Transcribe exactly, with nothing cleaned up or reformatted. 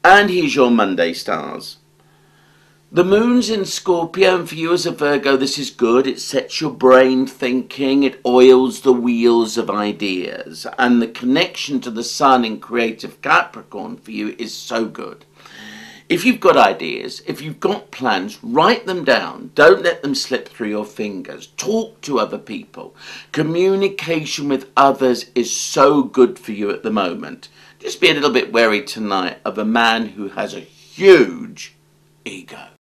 And here's your Monday stars. The moon's in Scorpio, and for you as a Virgo, this is good. It sets your brain thinking, it oils the wheels of ideas, and the connection to the sun in creative Capricorn for you is so good. If you've got ideas, if you've got plans, write them down. Don't let them slip through your fingers. Talk to other people. Communication with others is so good for you at the moment. Just be a little bit wary tonight of a man who has a huge ego.